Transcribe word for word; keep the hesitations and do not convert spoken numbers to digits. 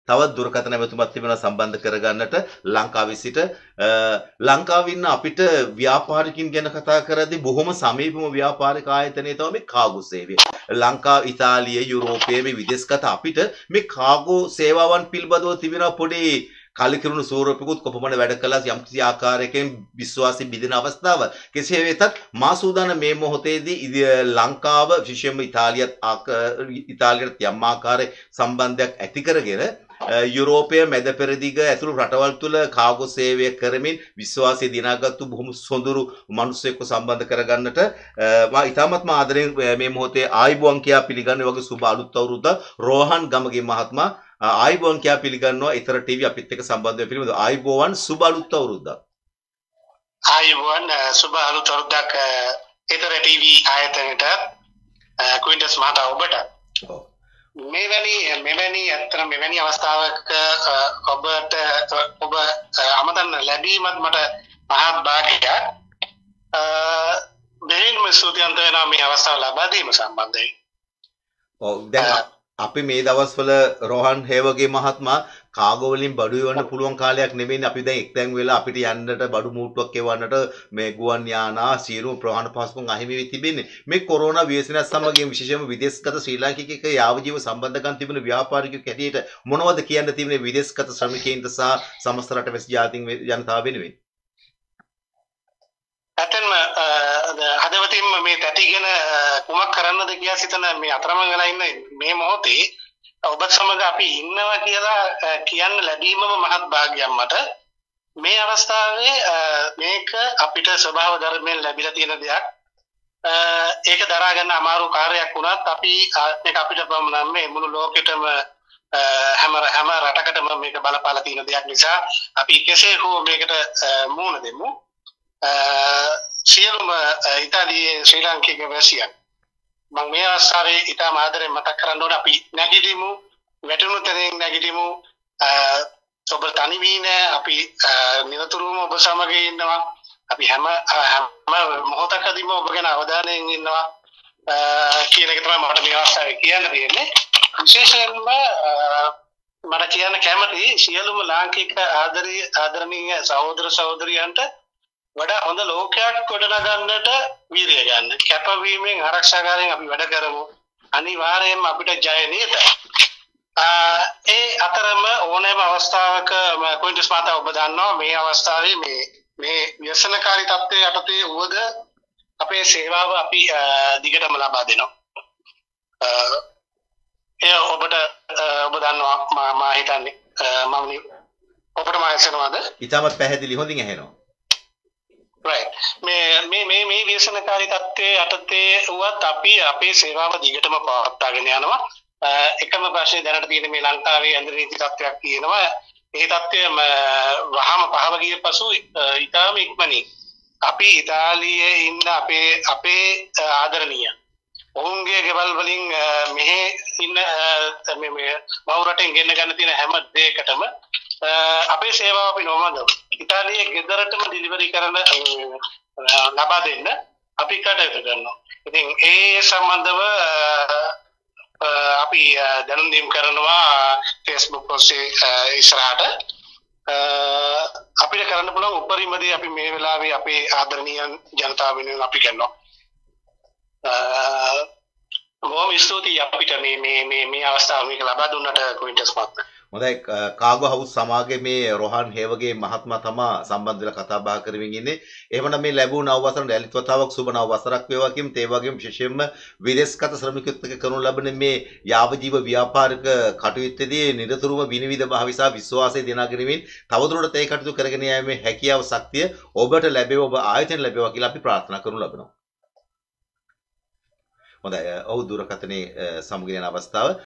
තවත් දුරකථන ඇමතුමක් තිබෙනවා සම්බන්ධ කරගන්නට ලංකාවේ සිට ලංකාවේ ඉන්න අපිට ව්‍යාපාරිකින් ගැන කතා කරද්දී බොහොම සමීපම ව්‍යාපාරික ආයතනය තමයි මේ කාගෝ සේවය. ලංකාව, ඉතාලිය, යුරෝපයේ මේ විදේශගත අපිට මේ කාගෝ සේවාවන් පිළිබඳව තිබෙන පොඩි කලකිරුණු ස්වරූපිකුත් කොපමණ වැඩ කළා යම් කිසි ආකාරයකින් විශ්වාසයෙන් බිඳින අවස්ථාව. කෙසේ වෙතත් මා සූදානම් මේ මොහොතේදී ලංකාව විශේෂයෙන්ම ඉතාලියත් ඉතාලියට යම් ආකාරයක සම්බන්ධයක් ඇති කරගෙන යුරෝපයේ මැද පෙරදිග ඇතුළු රටවල් තුල කාගෝ සේවය කරමින් විශ්වාසය දිනාගත්තු බොහොම සොඳුරු මිනිස්සෙක්ව සම්බන්ධ කරගන්නට මා ඉතාමත්ම ආදරෙන් මේ මොහොතේ ආයිබෝන් කියා පිළිගන්න වගේ සුබ අලුත් අවුරුද්දක් රෝහන් ගමගේ මහත්මයා ආයිබෝන් කියා පිළිගන්නවා ඊතර ටීවී අපිත් එක්ක සම්බන්ධ වෙ පිළිබඳව ආයිබෝන් සුබ අලුත් අවුරුද්දක් ආයිබෝන් සුබ අලුත් අවුරුද්දක් ඊතර ටීවී ආයතනයට ක්වින්ටස් මහතා ඔබට මෙවැනි මෙවැනි අතර මෙවැනි අවස්ථාවක ඔබට ඔබ අමතන්න ලැබීමත් මට මහත් භාග්‍යයක් දෙයින්ම ස්තුතිවන්ත වෙනවා මේ අවස්ථාව ලබා දීම සම්බන්ධයෙන්. ඔව් දැන් අපි මේ දවස්වල රෝහන් හේවගේ මහත්මයා කාගෝ වලින් බඩු එවන්න පුළුවන් කාලයක් නෙමෙයි අපි දැන් එක්තැන් වෙලා අපිට යන්නට බඩු මූට්ටුවක් එවන්නට මේ ගුවන් යානා සියලුම ප්‍රවාහන පහසුකම් අහිමි වෙ තිබෙන්නේ මේ කොරෝනා ව්‍යසනයත් සමග විශේෂයෙන්ම විදේශගත ශ්‍රී ලාංකිකයක යාවජීව සම්බන්ධකම් තිබෙන ව්‍යාපාරිකයෙක් හැටියට මොනවද කියන්න තිබෙන්නේ විදේශගත ශ්‍රමිකයින්ට සහ සමස්ත රටවැසි ජාතීන් ජනතාව වෙනුවෙන්? ඇත්තන්ම හදවතින්ම මේ තැටිගෙන කුමක් කරන්නද කියලා සිතන මේ අතරමං වෙලා ඉන්න මේ මොහොතේ ඔබත් සමග අපි ඉන්නවා කියලා කියන්න ලැබීමම මහත් භාග්‍යයක් මට. මේ අවස්ථාවේ මේක අපිට ස්වභාව ධර්මයෙන් ලැබිලා තියෙන දෙයක්. ඒක දරා ගන්න අමාරු කාර්යයක් වුණත් අපි මේක අපිට පමණක් මේ මුළු ලෝකෙටම හැම හැම රටකටම මේක බලපාලා තියෙන දෙයක් නිසා අපි කෙසේ හෝ මේකට මුහුණ දෙමු. සියලුම ඉතාලියේ ශ්‍රී ලාංකික වැසියන් මම මේ අවස්ථාවේ ඉතාම ආදරෙන් මතක් කරන්න ඕනේ අපි නැගිටිමු වැටුණු තැනින් නැගිටිමු ඔබ තනි වී නෑ අපි නිරතුරුවම ඔබ සමග ඉන්නවා අපි හැම හැම මොහොතකදීම ඔබ ගැන අවධානයෙන් ඉන්නවා කියන එක තමයි මට මේ අවස්ථාවේ කියන්න තියෙන්නේ විශේෂයෙන්ම මට කියන්න කැමති සියලුම ලාංකික ආදරී ආදරණීය සහෝදර සහෝදරියන්ට වඩා හොඳ ලෝකයක් ගොඩනගන්නට වීර්යය ගන්න. කැපවීමෙන් ආරක්ෂාකාරයෙන් අපි වැඩ කරමු. අනිවාර්යයෙන්ම අපිට ජය නේද? ඒ අතරම ඕනෑම අවස්ථාවක ක්වින්ටස් මහතා ඔබ දන්නවා මේ අවස්ථාවේ මේ මේ ව්‍යසනකාරී තත්ත්වයේ යටතේ වුවද අපේ සේවාව අපි දිගටම ලබා දෙනවා. ඒ ඔබට ඔබ දන්නවා මම හිතන්නේ මම ඔබට මම හිතනවාද? ඊටමත් පැහැදිලි හොඳින් ඇහෙනවා. right මේ මේ මේ මේ ව්‍යසනකාරී තත්ත්වයේ යටතේ වුවත් අපි අපේ සේවාව දිගටම පවත්වාගෙන යනවා. එකම ප්‍රශ්නේ දැනට තියෙන මේ ලංකාවේ අන්තර නීති තත්ත්වයක් තියෙනවා. ඒ තත්ත්වය වහම පහව ගිය පසු ඊටාම ඉක්මනින් අපි ඉතාලියේ ඉන්න අපේ අපේ ආදරණීය ඔවුන්ගේ ගෙවල් වලින් මෙහි ඉන්න මේ මේ බහු රටෙන් ගෙන්න ගන්න තියෙන හැම දෙයකටම අපේ සේවාව අපි නොමඟ ඉතාලියේ ගෙදරටම ඩිලිවරි කරන ලබා දෙන්න අපි කටයුතු කරනවා. ඉතින් ඒ සම්බන්ධව අපි දැනුම් දීම් කරනවා Facebook ඔස්සේ ඉස්සරහට අපිට කරන්න පුළුවන් උපරිම දේ අපි මේ වෙලාවේ අපේ ආදරණීය ජනතාව වෙනුවෙන් අපි කරනවා. බොහොම ස්තුතියි අපිට මේ මේ මේ මේ අවස්ථාව මේක ලබා දුන්නට ක්වින්ටස් මහත්මයා. හොඳයි කාගෝ හවුස් සමාගයේ මේ රෝහන් හේවගේ මහත්මයා තමා සම්බන්ධ වෙලා කතා බහ කරමින් ඉන්නේ. එහෙමනම් මේ ලැබුණ නව වසරේ යලිත් වතාවක් සුබ නව වසරක් වේවා කියමු. ඒ වගේම විශේෂයෙන්ම විදේශගත ශ්‍රමිකයොත් එක්ක කරනු ලබන මේ යාවජීව ව්‍යාපාරික කටයුත්තේදී නිරතුරුව විනිවිද භාවි සහ විශ්වාසය දිනාගැනීමෙන් තවදුරටත් ඒ කටයුතු කරගෙන යාමේ හැකියාව ශක්තිය ඔබට ලැබේවා ඔබ ආයතන ලැබේවා කියලා අපි ප්‍රාර්ථනා කරනු ලබනවා. හොඳයි ඔව් දුරකථනයේ සමුගෙන යන අවස්ථාව